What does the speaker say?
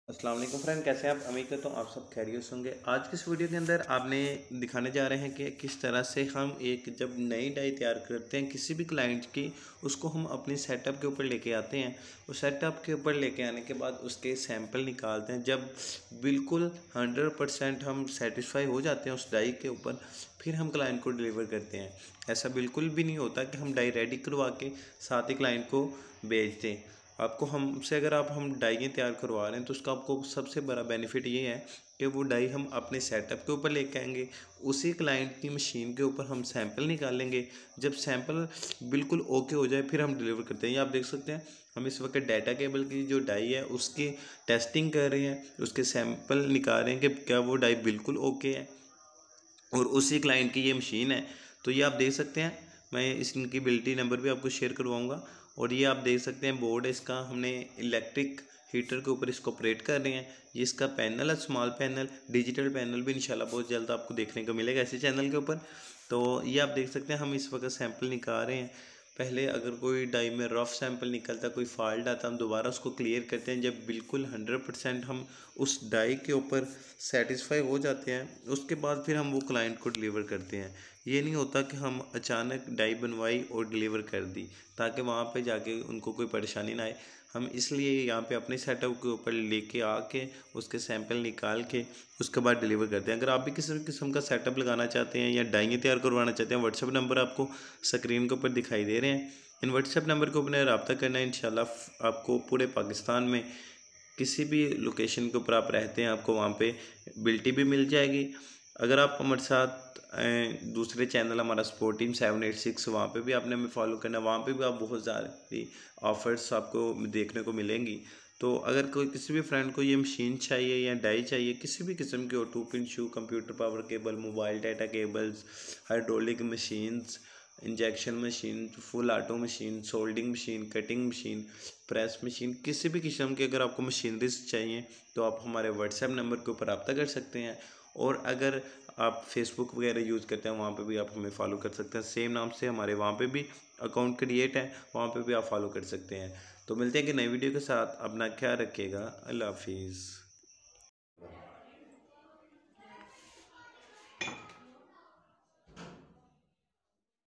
अस्सलाम वालेकुम फ्रेंड, कैसे हैं आप? उम्मीद करता हूँ आप सब खैरियत होंगे। आज की इस वीडियो के अंदर आपने दिखाने जा रहे हैं कि किस तरह से हम एक जब नई डाई तैयार करते हैं किसी भी क्लाइंट की, उसको हम अपनी सेटअप के ऊपर लेके आते हैं। उस सेटअप के ऊपर लेके आने के बाद उसके सैंपल निकालते हैं। जब बिल्कुल 100% हम सेटिस्फाई हो जाते हैं उस डाई के ऊपर, फिर हम क्लाइंट को डिलीवर करते हैं। ऐसा बिल्कुल भी नहीं होता कि हम डाई रेडी करवा के साथ ही क्लाइंट को भेज दें। आपको हमसे अगर हम डाइयाँ तैयार करवा रहे हैं तो उसका आपको सबसे बड़ा बेनिफिट ये है कि वो डाई हम अपने सेटअप के ऊपर लेके आएंगे, उसी क्लाइंट की मशीन के ऊपर हम सैंपल निकालेंगे। जब सैंपल बिल्कुल ओके हो जाए फिर हम डिलीवर करते हैं। ये आप देख सकते हैं, हम इस वक्त डाटा केबल की जो डाई है उसकी टेस्टिंग कर रहे हैं, उसके सैंपल निकाल रहे हैं कि क्या वो डाई बिल्कुल ओके है, और उसी क्लाइंट की ये मशीन है। तो ये आप देख सकते हैं, मैं इनकी बिल्टी नंबर भी आपको शेयर करवाऊंगा। और ये आप देख सकते हैं बोर्ड है इसका, हमने इलेक्ट्रिक हीटर के ऊपर इसको ऑपरेट कर रहे हैं। ये इसका पैनल है, स्मॉल पैनल। डिजिटल पैनल भी इंशाल्लाह बहुत जल्द आपको देखने को मिलेगा इसी चैनल के ऊपर। तो ये आप देख सकते हैं, हम इस वक्त सैंपल निकाल रहे हैं। पहले अगर कोई डाई में रफ सैंपल निकलता, कोई फॉल्ट आता, हम दोबारा उसको क्लियर करते हैं। जब बिल्कुल 100% हम उस डाई के ऊपर सेटिस्फाई हो जाते हैं, उसके बाद फिर हम वो क्लाइंट को डिलीवर करते हैं। ये नहीं होता कि हम अचानक डाई बनवाई और डिलीवर कर दी, ताकि वहाँ पे जाके उनको कोई परेशानी ना आए। हम इसलिए यहाँ पे अपने सेटअप के ऊपर लेके आके उसके सैंपल निकाल के उसके बाद डिलीवर करते हैं। अगर आप भी किसी भी किस्म का सेटअप लगाना चाहते हैं या डाइयाँ तैयार करवाना चाहते हैं, व्हाट्सएप नंबर आपको स्क्रीन के ऊपर दिखाई दे रहे हैं। इन व्हाट्सएप नंबर के ऊपर रब्ता करना है। इंशाल्लाह आपको पूरे पाकिस्तान में किसी भी लोकेशन के ऊपर आप रहते हैं, आपको वहाँ पे बिल्टी भी मिल जाएगी। अगर आप हमारे साथ दूसरे चैनल हमारा स्पोर्ट टीम 786, वहाँ पे भी आपने हमें फॉलो करना है। वहाँ पे भी आप बहुत ज़्यादा ऑफर्स आपको देखने को मिलेंगी। तो अगर कोई किसी भी फ्रेंड को ये मशीन चाहिए या डाई चाहिए, किसी भी किस्म की हो, 2 pin shoe, computer power cable, mobile data cables, hydraulic machines, injection machine, full auto machine, soldering machine, cutting machine, press machine, किसी भी किस्म की अगर आपको मशीनरीज चाहिए तो आप हमारे व्हाट्सएप नंबर के ऊपर रब्ता कर सकते हैं। और अगर आप फेसबुक वगैरह यूज़ करते हैं, वहाँ पे भी आप हमें फॉलो कर सकते हैं। सेम नाम से हमारे वहाँ पे भी अकाउंट क्रिएट है, वहाँ पे भी आप फॉलो कर सकते हैं। तो मिलते हैं कि नई वीडियो के साथ। अपना ख्याल रखिएगा। अल्लाह हाफिज़।